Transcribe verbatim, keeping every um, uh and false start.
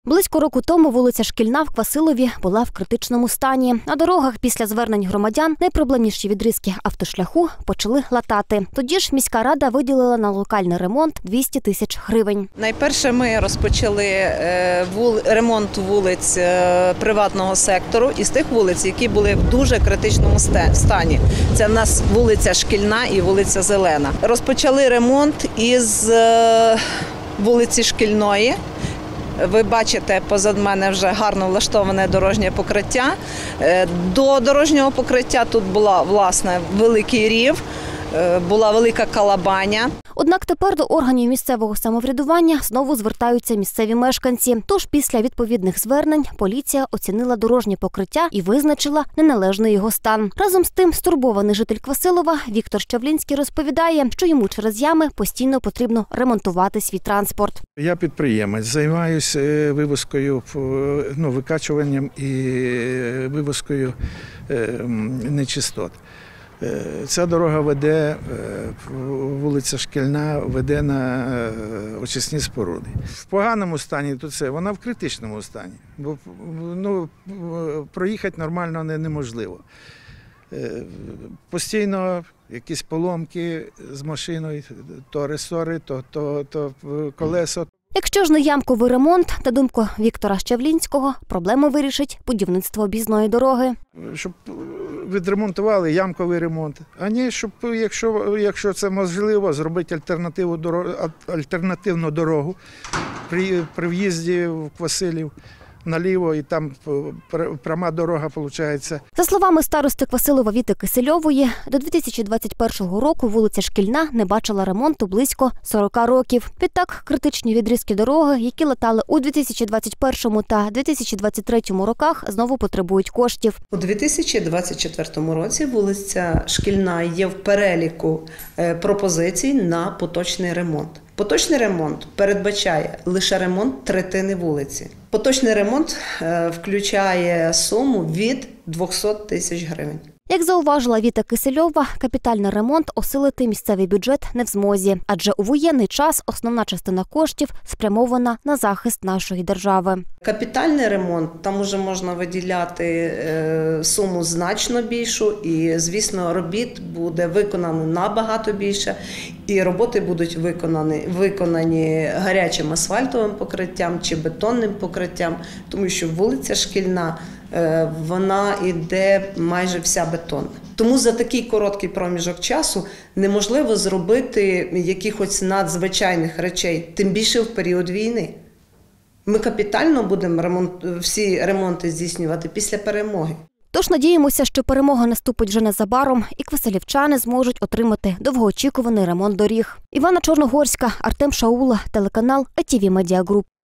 Близько року тому вулиця Шкільна в Квасилові була в критичному стані. На дорогах після звернень громадян найпроблемніші відрізки автошляху почали латати. Тоді ж міська рада виділила на локальний ремонт двісті тисяч гривень. Найперше ми розпочали ремонт вулиць приватного сектору із тих вулиць, які були в дуже критичному стані. Це в нас вулиця Шкільна і вулиця Зелена. Розпочали ремонт із вулиці Шкільної. Ви бачите, позад мене вже гарно влаштоване дорожнє покриття. До дорожнього покриття тут була, власне, великий рів, була велика калабаня. Однак тепер до органів місцевого самоврядування знову звертаються місцеві мешканці. Тож після відповідних звернень поліція оцінила дорожнє покриття і визначила неналежний його стан. Разом з тим, стурбований житель Квасилова Віктор Щавлінський розповідає, що йому через ями постійно потрібно ремонтувати свій транспорт. Я підприємець, займаюся вивозкою, ну, викачуванням і вивозкою нечистот. Ця дорога веде, вулиця Шкільна веде на очисні споруди. В поганому стані то це, вона в критичному стані, бо ну, проїхати нормально неможливо. Постійно якісь поломки з машиною, то ресори, то, то, то колесо. Якщо ж не ямковий ремонт, на думку Віктора Щавлінського, проблему вирішить будівництво об'їзної дороги. Щоб відремонтували ямковий ремонт, а не щоб, якщо, якщо це можливо, зробити альтернативну дорогу, альтернативну дорогу при, при в'їзді в Квасилів наліво, і там пряма дорога виходить. За словами старости Квасилова Віти Кисельової, до дві тисячі двадцять першого року вулиця Шкільна не бачила ремонту близько сорока років. Відтак, критичні відрізки дороги, які латали у дві тисячі двадцять першому та дві тисячі двадцять третьому роках, знову потребують коштів. У дві тисячі двадцять четвертому році вулиця Шкільна є в переліку пропозицій на поточний ремонт. Поточний ремонт передбачає лише ремонт третини вулиці. Поточний ремонт включає суму від двохсот тисяч гривень. Як зауважила Віта Кисельова, капітальний ремонт осилити місцевий бюджет не в змозі, адже у воєнний час основна частина коштів спрямована на захист нашої держави. Капітальний ремонт, там уже можна виділяти суму значно більшу і, звісно, робіт буде виконано набагато більше. І роботи будуть виконані, виконані гарячим асфальтовим покриттям чи бетонним покриттям, тому що вулиця Шкільна, вона йде майже вся бетонна. Тому за такий короткий проміжок часу неможливо зробити якихось надзвичайних речей, тим більше в період війни. Ми капітально будемо ремонт, всі ремонти здійснювати після перемоги. Тож надіємося, що перемога наступить вже незабаром і квасилівчани зможуть отримати довгоочікуваний ремонт доріг. Івана Чорногорська, Артем Шаула, телеканал АТВ Медіа Груп.